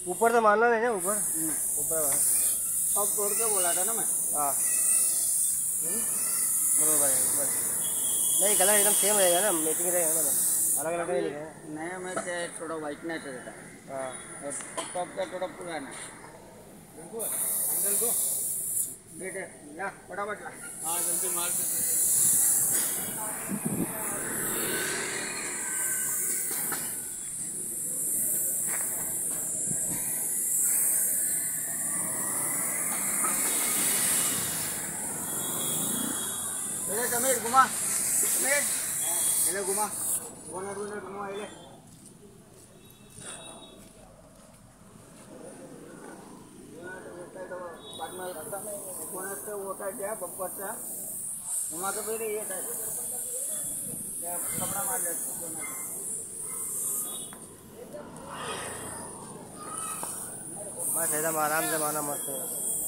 ऊपर तो मारना नहीं ना, ऊपर ऊपर अब तोड़ के बोला था ना मैं। हाँ बराबर है ऊपर। नहीं कलर एकदम सेम रहेगा ना, मैचिंग रहेगा ना, अलग अलग नहीं रहेगा। नया में क्या है, थोड़ा वाइटनेस रहता है। हाँ और टॉप का थोड़ा पुराना अंकल को बेटे ला फटाफट ला। हाँ जल्दी मार दे। समीर घुमा, समीर इले घुमा, बोनट घुमा इले। बोनट से वो टाइट है, बम्पर से घुमा के फिर ये टाइट कपड़ा मार लेते बोनट। बस एकदम आराम से मारना मस्त है।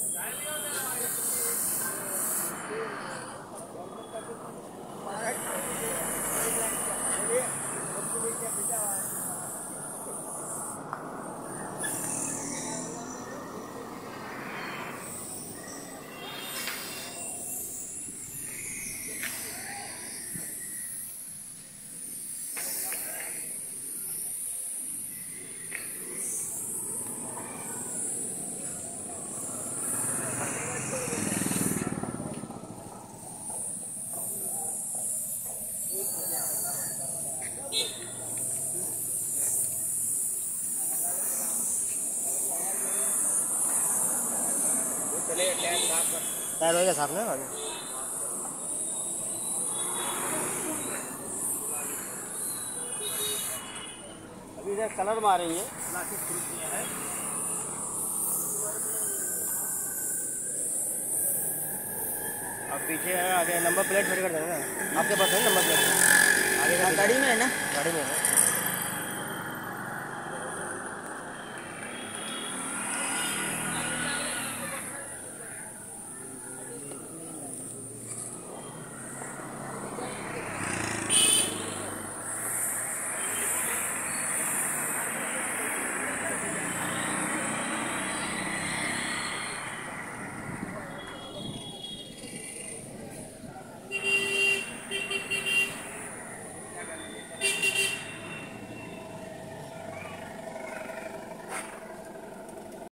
टायर हो गया साफ ना अभी। अभी इधर कलर मारेंगे, प्लास्टिक खुल गया है। अब पीछे आगे नंबर प्लेट फिट कर देंगे ना, आपके पास है नंबर प्लेट? आगे गाड़ी में है ना, गाड़ी में है।